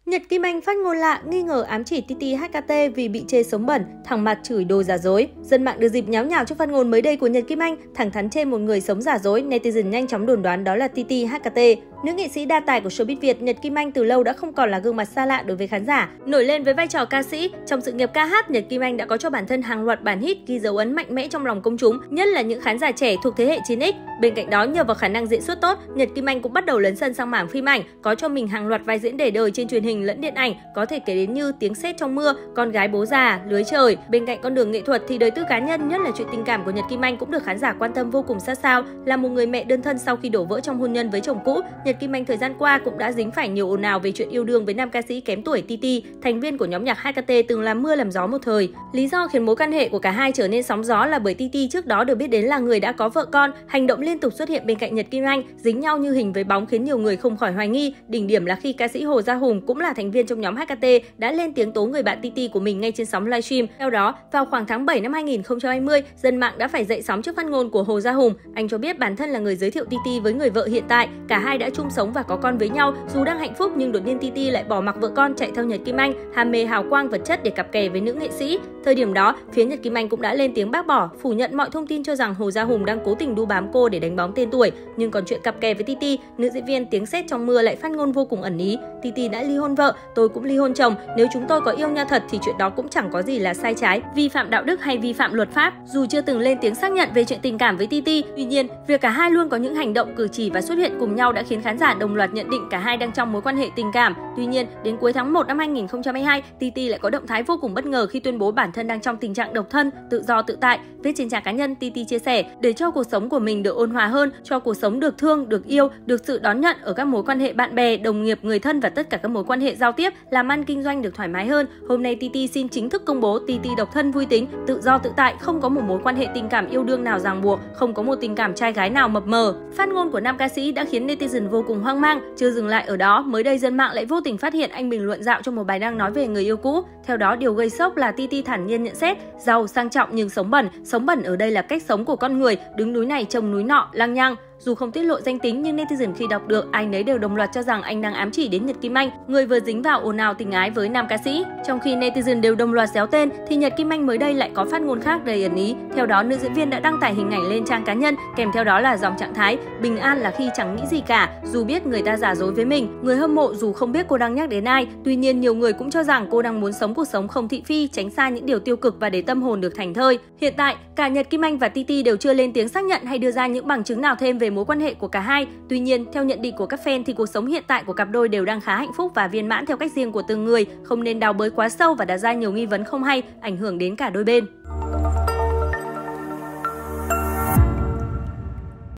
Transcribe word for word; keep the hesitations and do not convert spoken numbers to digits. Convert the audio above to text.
Nhật Kim Anh phát ngôn lạ, nghi ngờ ám chỉ Titi hát ca tê vì bị chê sống bẩn, thẳng mặt chửi đồ giả dối. Dân mạng được dịp nháo nhào trước phát ngôn mới đây của Nhật Kim Anh, thẳng thắn chê một người sống giả dối, netizen nhanh chóng đồn đoán đó là Titi hát ca tê. Nữ nghệ sĩ đa tài của showbiz Việt, Nhật Kim Anh từ lâu đã không còn là gương mặt xa lạ đối với khán giả. Nổi lên với vai trò ca sĩ, trong sự nghiệp ca hát, Nhật Kim Anh đã có cho bản thân hàng loạt bản hit ghi dấu ấn mạnh mẽ trong lòng công chúng, nhất là những khán giả trẻ thuộc thế hệ chín ích. Bên cạnh đó, nhờ vào khả năng diễn xuất tốt, Nhật Kim Anh cũng bắt đầu lấn sân sang mảng phim ảnh, có cho mình hàng loạt vai diễn để đời trên truyền hình lẫn điện ảnh, có thể kể đến như Tiếng sét trong mưa, Con gái bố già, Lưới trời. Bên cạnh con đường nghệ thuật thì đời tư cá nhân, nhất là chuyện tình cảm của Nhật Kim Anh cũng được khán giả quan tâm vô cùng sát sao. Là một người mẹ đơn thân sau khi đổ vỡ trong hôn nhân với chồng cũ, Nhật Kim Anh thời gian qua cũng đã dính phải nhiều ồn ào về chuyện yêu đương với nam ca sĩ kém tuổi Titi, thành viên của nhóm nhạc hát ca tê từng làm mưa làm gió một thời. Lý do khiến mối quan hệ của cả hai trở nên sóng gió là bởi Titi trước đó được biết đến là người đã có vợ con, hành động liên tục xuất hiện bên cạnh Nhật Kim Anh, dính nhau như hình với bóng khiến nhiều người không khỏi hoài nghi. Đỉnh điểm là khi ca sĩ Hồ Gia Hùng cũng là thành viên trong nhóm hát ca tê đã lên tiếng tố người bạn Titi của mình ngay trên sóng livestream. Theo đó, vào khoảng tháng bảy năm hai nghìn không trăm hai mươi, dân mạng đã phải dậy sóng trước phát ngôn của Hồ Gia Hùng. Anh cho biết bản thân là người giới thiệu Titi với người vợ hiện tại, cả hai đã chung sống và có con với nhau. Dù đang hạnh phúc nhưng đột nhiên Titi lại bỏ mặc vợ con chạy theo Nhật Kim Anh, ham mê hào quang vật chất để cặp kè với nữ nghệ sĩ. Thời điểm đó, phía Nhật Kim Anh cũng đã lên tiếng bác bỏ, phủ nhận mọi thông tin cho rằng Hồ Gia Hùng đang cố tình đu bám cô để đánh bóng tên tuổi. Nhưng còn chuyện cặp kè với Titi, nữ diễn viên Tiếng sét trong mưa lại phát ngôn vô cùng ẩn ý. Titi đã ly hôn vợ, tôi cũng ly hôn chồng. Nếu chúng tôi có yêu nhau thật thì chuyện đó cũng chẳng có gì là sai trái, vi phạm đạo đức hay vi phạm luật pháp. Dù chưa từng lên tiếng xác nhận về chuyện tình cảm với Titi, tuy nhiên việc cả hai luôn có những hành động cử chỉ và xuất hiện cùng nhau đã khiến khán giả đồng loạt nhận định cả hai đang trong mối quan hệ tình cảm. Tuy nhiên, đến cuối tháng một năm hai nghìn không trăm hai mươi hai, Titi lại có động thái vô cùng bất ngờ khi tuyên bố bản thân đang trong tình trạng độc thân, tự do tự tại. Viết trên trang cá nhân, Titi chia sẻ, để cho cuộc sống của mình được ôn hòa hơn, cho cuộc sống được thương, được yêu, được sự đón nhận ở các mối quan hệ bạn bè, đồng nghiệp, người thân và tất cả các mối quan hệ giao tiếp, làm ăn kinh doanh được thoải mái hơn. Hôm nay Titi xin chính thức công bố Titi độc thân vui tính, tự do tự tại, không có một mối quan hệ tình cảm yêu đương nào ràng buộc, không có một tình cảm trai gái nào mập mờ. Phát ngôn của nam ca sĩ đã khiến netizen vô cùng hoang mang. Chưa dừng lại ở đó, mới đây dân mạng lại vô tình phát hiện anh bình luận dạo trong một bài đăng nói về người yêu cũ. Theo đó, điều gây sốc là Titi thản nhiên nhận xét, giàu sang trọng nhưng sống bẩn, sống bẩn ở đây là cách sống của con người, đứng núi này trông núi nọ, lăng nhăng. Dù không tiết lộ danh tính nhưng netizen khi đọc được, ai nấy đều đồng loạt cho rằng anh đang ám chỉ đến Nhật Kim Anh, người vừa dính vào ồn ào tình ái với nam ca sĩ. Trong khi netizen đều đồng loạt xéo tên, thì Nhật Kim Anh mới đây lại có phát ngôn khác đầy ẩn ý. Theo đó, nữ diễn viên đã đăng tải hình ảnh lên trang cá nhân, kèm theo đó là dòng trạng thái bình an là khi chẳng nghĩ gì cả, dù biết người ta giả dối với mình. Người hâm mộ dù không biết cô đang nhắc đến ai, tuy nhiên nhiều người cũng cho rằng cô đang muốn sống cuộc sống không thị phi, tránh xa những điều tiêu cực và để tâm hồn được thảnh thơi. Hiện tại, cả Nhật Kim Anh và Titi đều chưa lên tiếng xác nhận hay đưa ra những bằng chứng nào thêm về mối quan hệ của cả hai. Tuy nhiên, theo nhận định của các fan thì cuộc sống hiện tại của cặp đôi đều đang khá hạnh phúc và viên mãn theo cách riêng của từng người, không nên đào bới quá sâu và đặt ra nhiều nghi vấn không hay, ảnh hưởng đến cả đôi bên.